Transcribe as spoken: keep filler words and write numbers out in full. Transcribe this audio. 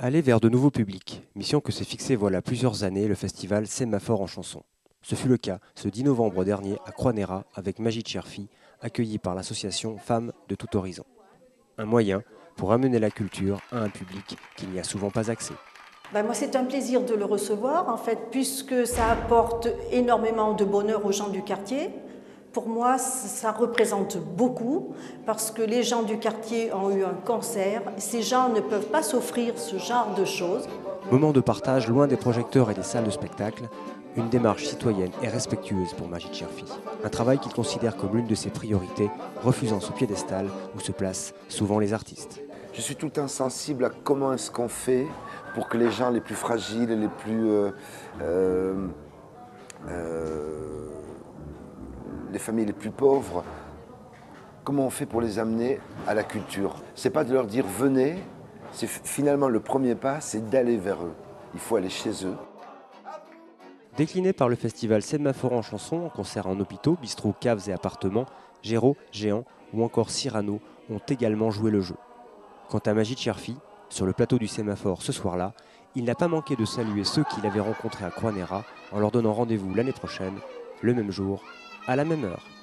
Aller vers de nouveaux publics, mission que s'est fixée voilà plusieurs années le festival Sémaphore en chanson. Ce fut le cas ce dix novembre dernier à Croix-Néra avec Magid Cherfi, accueilli par l'association Femmes de tout horizon. Un moyen pour amener la culture à un public qui n'y a souvent pas accès. Ben moi, c'est un plaisir de le recevoir, en fait, puisque ça apporte énormément de bonheur aux gens du quartier. Pour moi, ça représente beaucoup, parce que les gens du quartier ont eu un cancer. Ces gens ne peuvent pas s'offrir ce genre de choses. Moment de partage loin des projecteurs et des salles de spectacle, une démarche citoyenne et respectueuse pour Magid Cherfi. Un travail qu'il considère comme l'une de ses priorités, refusant ce piédestal où se placent souvent les artistes. Je suis tout le temps sensible à comment est-ce qu'on fait pour que les gens les plus fragiles, les plus... Euh, euh, euh, les familles les plus pauvres, comment on fait pour les amener à la culture. C'est pas de leur dire venez, c'est finalement le premier pas, c'est d'aller vers eux. Il faut aller chez eux. Décliné par le festival Sémaphore en chanson, en concert en hôpitaux, bistrots, caves et appartements, Géraud, Géant ou encore Cyrano ont également joué le jeu. Quant à Magid Cherfi, sur le plateau du Sémaphore ce soir-là, il n'a pas manqué de saluer ceux qu'il avait rencontrés à Croix-Néra en leur donnant rendez-vous l'année prochaine, le même jour, à la même heure.